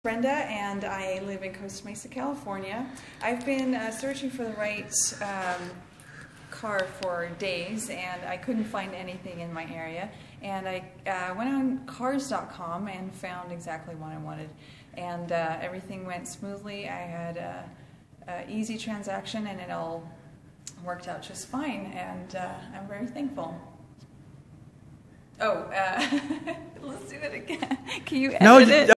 Brenda, and I live in Costa Mesa, California. I've been searching for the right car for days, and I couldn't find anything in my area. And I went on cars.com and found exactly what I wanted. And everything went smoothly. I had an easy transaction, and it all worked out just fine. And I'm very thankful. Oh, let's do it again. Can you edit it?